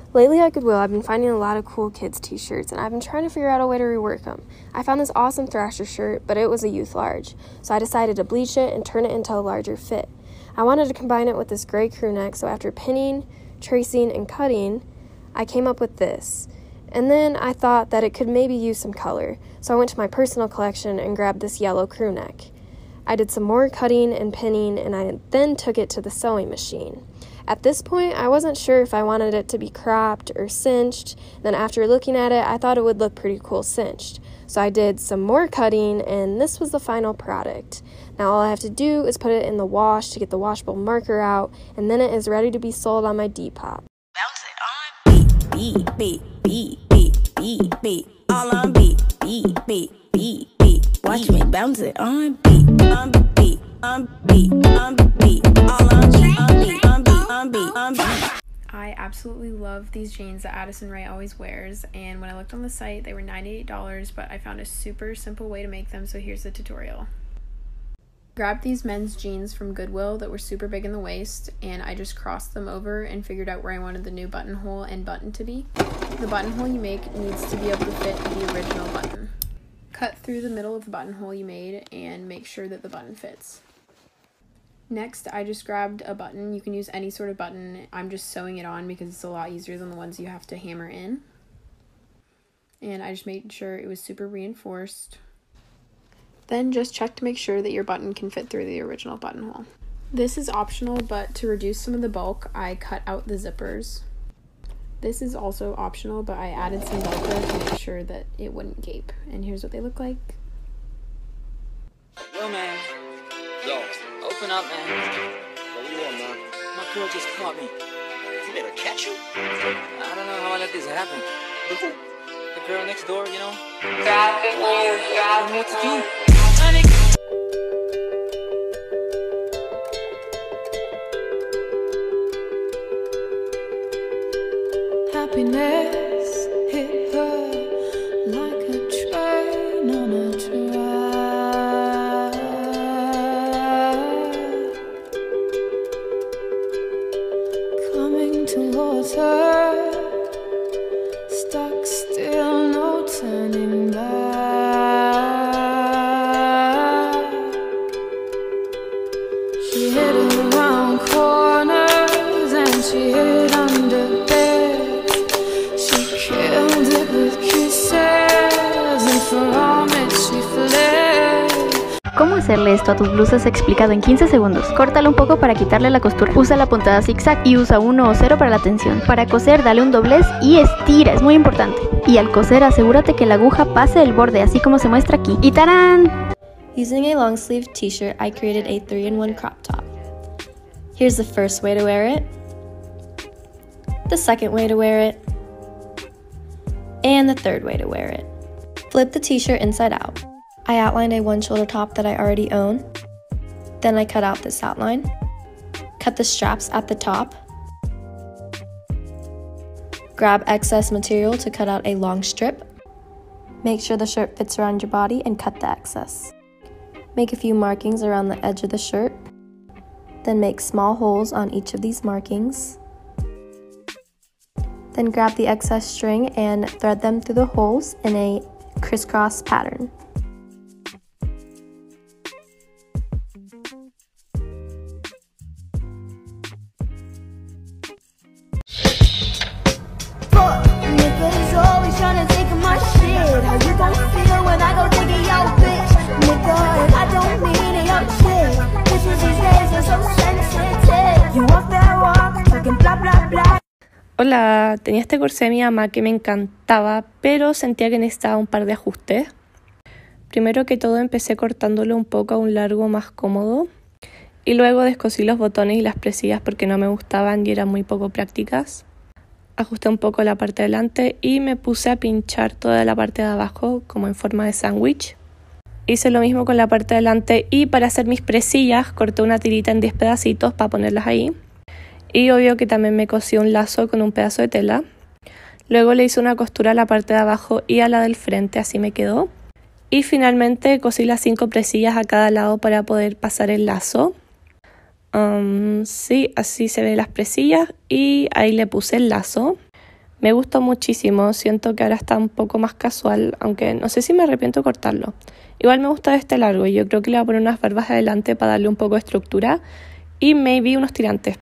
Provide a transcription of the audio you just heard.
Lately at Goodwill, I've been finding a lot of cool kids t-shirts, and I've been trying to figure out a way to rework them. I found this awesome Thrasher shirt, but it was a youth large, so I decided to bleach it and turn it into a larger fit. I wanted to combine it with this gray crew neck, so after pinning, tracing, and cutting, I came up with this. And then I thought that it could maybe use some color, so I went to my personal collection and grabbed this yellow crew neck. I did some more cutting and pinning, and I then took it to the sewing machine. At this point, I wasn't sure if I wanted it to be cropped or cinched. Then after looking at it, I thought it would look pretty cool cinched. So I did some more cutting, and this was the final product. Now all I have to do is put it in the wash to get the washable marker out, and then it is ready to be sold on my Depop. Bounce it on beat, beat, beat, beat, beat, beat, all on beat, beat, beat, beat, beat. Watch me bounce it on beat, on beat, on beat, on beat, all on beat, on beat, on beat, on beat, on beat. I absolutely love these jeans that Addison Rae always wears, and when I looked on the site, they were $98, but I found a super simple way to make them, so here's the tutorial. Grabbed these men's jeans from Goodwill that were super big in the waist, and I just crossed them over and figured out where I wanted the new buttonhole and button to be. The buttonhole you make needs to be able to fit the original button. Cut through the middle of the buttonhole you made and make sure that the button fits. Next, I just grabbed a button. You can use any sort of button. I'm just sewing it on because it's a lot easier than the ones you have to hammer in. And I just made sure it was super reinforced. Then just check to make sure that your button can fit through the original buttonhole. This is optional, but to reduce some of the bulk, I cut out the zippers. This is also optional, but I added some Velcro to make sure that it wouldn't gape. And here's what they look like. Yo, man. Yo, open up, man. What do you want, man? My girl just caught me. You made her catch you? I don't know how I let this happen. The girl next door, you know? Graphic news, I don't know what to do. Happiness hit her like a train on a track, coming towards her, stuck still, no turning back. She hid around corners and she hid under beds. Killed it with kisses and from it she fled. ¿Cómo hacerle esto a tus blusas explicado en 15 segundos? Córtalo un poco para quitarle la costura. Usa la puntada zigzag y usa 1 o 0 para la tensión. Para coser, dale un doblez y estira, es muy importante. Y al coser, asegúrate que la aguja pase el borde, así como se muestra aquí. ¡Y tarán! Using a long sleeve t-shirt, I created a 3-in-1 crop top. Here's the first way to wear it, the second way to wear it, and the third way to wear it. Flip the t-shirt inside out. I outlined a one-shoulder top that I already own. Then I cut out this outline. Cut the straps at the top. Grab excess material to cut out a long strip. Make sure the shirt fits around your body and cut the excess. Make a few markings around the edge of the shirt. Then make small holes on each of these markings. Then grab the excess string and thread them through the holes in a crisscross pattern. Niggas always tryna take my shit. How you gon' feel when I go digging your bitch? Nigga, I don't mean it, your chick. Bitches these days are so sensitive. You walk that walk, talking blah blah blah. Hola, tenía este corsé de mi mamá que me encantaba, pero sentía que necesitaba un par de ajustes. Primero que todo empecé cortándolo un poco a un largo más cómodo y luego descosí los botones y las presillas porque no me gustaban y eran muy poco prácticas. Ajusté un poco la parte de delante y me puse a pinchar toda la parte de abajo como en forma de sándwich. Hice lo mismo con la parte de delante y para hacer mis presillas corté una tirita en 10 pedacitos para ponerlas ahí. Y obvio que también me cosí un lazo con un pedazo de tela. Luego le hice una costura a la parte de abajo y a la del frente, así me quedó. Y finalmente cosí las 5 presillas a cada lado para poder pasar el lazo. Sí, así se ven las presillas y ahí le puse el lazo. Me gustó muchísimo, siento que ahora está un poco más casual, aunque no sé si me arrepiento de cortarlo. Igual me gusta este largo y yo creo que le voy a poner unas barbas adelante para darle un poco de estructura y maybe unos tirantes,